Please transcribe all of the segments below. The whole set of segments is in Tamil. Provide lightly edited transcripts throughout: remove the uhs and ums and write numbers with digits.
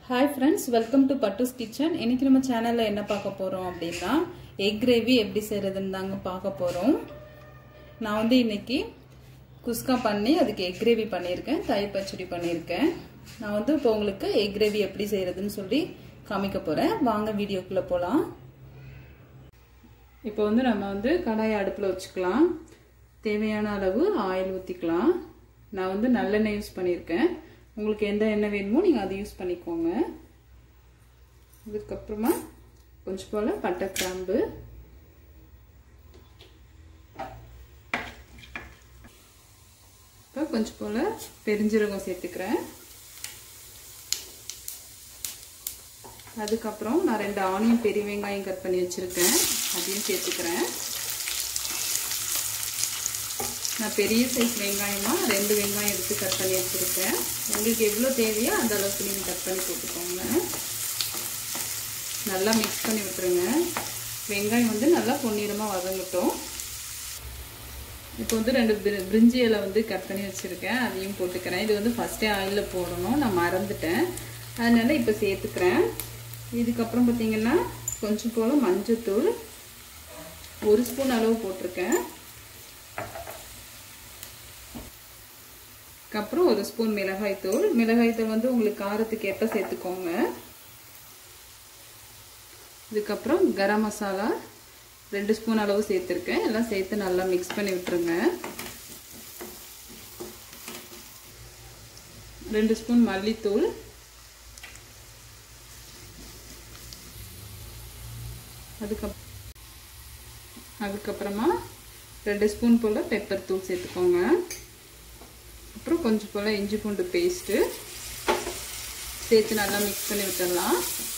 Hi friends, welcome to Pattu's Kitchen. இன்னைக்கு நம்ம சேனல்ல என்ன பார்க்க போறோம் அப்படினா egg gravy எப்படி செய்யறதுன்னு தாங்க பார்க்க போறோம். நான் வந்து இன்னைக்கு குஸ்கா பண்ணி அதுக்கு egg gravy பண்ணிருக்கேன், தயிர் பச்சடி பண்ணிருக்கேன். நான் வந்து இப்போ உங்களுக்கு egg gravy எப்படி செய்யறதுன்னு சொல்லி காமிக்க போறேன். வாங்க வீடியோக்குள்ள போலாம். இப்போ வந்து நம்ம வந்து கடாயை அடுப்புல வச்சுக்கலாம். தேவையான அளவு ஆயில் ஊத்திக்கலாம். நான் வந்து நல்லெண்ணெய் யூஸ் பண்ணிருக்கேன். உங்களுக்கு எந்த எண்ணெய் வேணுமோ நீங்க அதை யூஸ் பண்ணிக்கோங்க. இதுக்கு அப்புறமா கொஞ்சம் போல பட்டை கிராம்பு, கொஞ்சம் போல பெருஞ்சீரகம் சேர்த்துக்கிறேன். அதுக்கப்புறம் நான் 2 ஆனியன் பெரிய வெங்காயம் கட் பண்ணி வச்சிருக்கேன், அதையும் சேர்த்துக்கிறேன். நான் பெரிய சைஸ் வெங்காயமா 2 வெங்காயம் எடுத்து கட் பண்ணி வச்சிருக்கேன். உங்களுக்கு எவ்வளவு தேவையோ அந்த அளவுக்கு நீங்க கட் பண்ணி போட்டுக்கோங்க. நல்லா மிக்ஸ் பண்ணி விட்டுருங்க. வெங்காயம் வந்து நல்லா பொன்னிறமா வதங்கட்டும். இப்போ வந்து 2 பிரிஞ்சி இலை வந்து கட் பண்ணி வச்சிருக்கேன், அதையும் போட்டுக்கிறேன். இது வந்து ஃபர்ஸ்டே ஆயில்ல போடணும், நான் மறந்துட்டேன், அதனால இப்போ சேர்த்துக்கிறேன். இதுக்கப்புறம் பார்த்தீங்கன்னா கொஞ்சம் போல மஞ்சத்தூள் 1 ஸ்பூன் அளவு போட்டிருக்கேன். அப்புறம் 1 ஸ்பூன் மிளகாய் தூள். வந்து உங்களுக்கு காரத்துக்கு ஏற்ப சேர்த்துக்கோங்க. இதுக்கப்புறம் கரம் மசாலா 2 ஸ்பூன் அளவு சேர்த்துருக்கேன். எல்லாம் சேர்த்து நல்லா மிக்ஸ் பண்ணி விட்டுருங்க. 2 ஸ்பூன் மல்லித்தூள், அதுக்கப்புறமா 2 ஸ்பூன் போல பெப்பர் தூள் சேர்த்துக்கோங்க. அப்புறம் கொஞ்சம் போல இஞ்சி பூண்டு பேஸ்ட்டு சேர்த்து நல்லா மிக்ஸ் பண்ணி விட்டுடலாம்.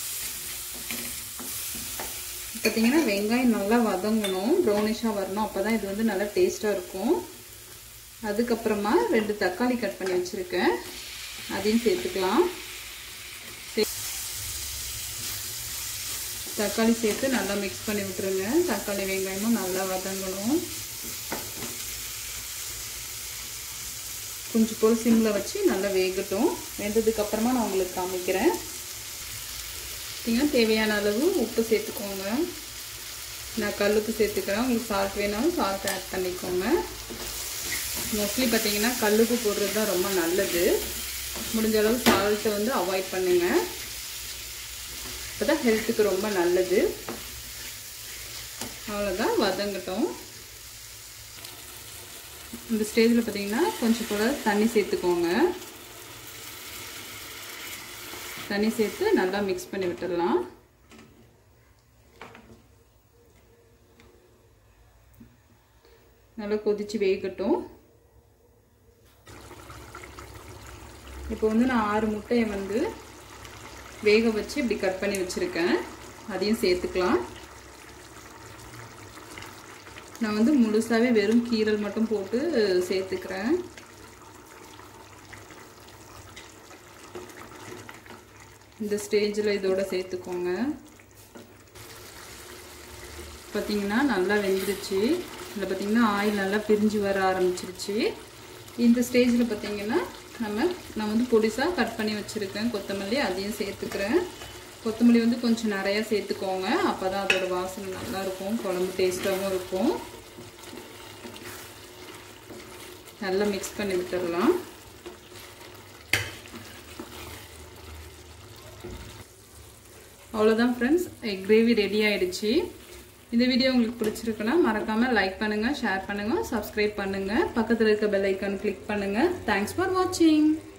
பார்த்தீங்கன்னா வெங்காயம் நல்லா வதங்கணும், ப்ரௌனிஷாக வரணும், அப்போ தான் இது வந்து நல்லா டேஸ்ட்டாக இருக்கும். அதுக்கப்புறமா 2 தக்காளி கட் பண்ணி வச்சுருக்கேன், அதையும் சேர்த்துக்கலாம். தக்காளி சேர்த்து நல்லா மிக்ஸ் பண்ணி விட்டுருங்க. தக்காளி வெங்காயமும் நல்லா வதங்கணும். கொஞ்சம் போல் சிம்ல வச்சு நல்லா வேகட்டும். வெந்ததுக்கு அப்புறமா நான் உங்களுக்கு காமிக்கிறேன். தேவையான அளவு உப்பு சேர்த்துக்கோங்க. நான் கல்லுப்பு சேர்த்துக்கிறேன். உங்களுக்கு சால்ட் வேணாலும் சால்ட் ஆட் பண்ணிக்கோங்க. மோஸ்ட்லி பார்த்தீங்கன்னா கல்லுப்பு போடுறது தான் ரொம்ப நல்லது. முடிஞ்ச அளவு சால்ட்டை வந்து அவாய்ட் பண்ணுங்க, அப்போதான் ஹெல்த்துக்கு ரொம்ப நல்லது. அவ்வளோதான், வதங்கட்டும். இந்த ஸ்டேஜில் பார்த்தீங்கன்னா கொஞ்சம் போல தண்ணி சேர்த்துக்கோங்க. தண்ணி சேர்த்து நல்லா மிக்ஸ் பண்ணி விட்டுடலாம். நல்லா கொதிச்சு வேகட்டும். இப்போ வந்து நான் 6 முட்டையை வந்து வேக வச்சு இப்படி கட் பண்ணி வச்சிருக்கேன், அதையும் சேர்த்துக்கலாம். நான் வந்து முழுசாவே வெறும் கீரல் மட்டும் போட்டு சேர்த்துக்கிறேன். இந்த ஸ்டேஜில் இதோட சேர்த்துக்கோங்க. பார்த்தீங்கன்னா நல்லா வெந்துருச்சு. இதில் பார்த்தீங்கன்னா ஆயில் நல்லா பிரிஞ்சு வர ஆரம்பிச்சிருச்சு. இந்த ஸ்டேஜில் பார்த்தீங்கன்னா நான் வந்து பொடிசாக கட் பண்ணி வச்சுருக்கேன் கொத்தமல்லி, அதையும் சேர்த்துக்கிறேன். கொத்தமல்லி வந்து கொஞ்சம் நிறையா சேர்த்துக்கோங்க, அப்போ தான் அதோட வாசனை நல்லாயிருக்கும், குழம்பு டேஸ்ட்டாகவும் இருக்கும். நல்லா மிக்ஸ் பண்ணி விட்டுடலாம். அவ்வளோதான் ஃப்ரெண்ட்ஸ், எக் கிரேவி ரெடி ஆயிடுச்சு. இந்த வீடியோ உங்களுக்கு பிடிச்சிருக்குன்னா மறக்காமல் லைக் பண்ணுங்கள், ஷேர் பண்ணுங்கள், சப்ஸ்கிரைப் பண்ணுங்கள், பக்கத்தில் இருக்க பெல் ஐக்கான் கிளிக் பண்ணுங்கள். தேங்க்ஸ் ஃபார் வாட்சிங்.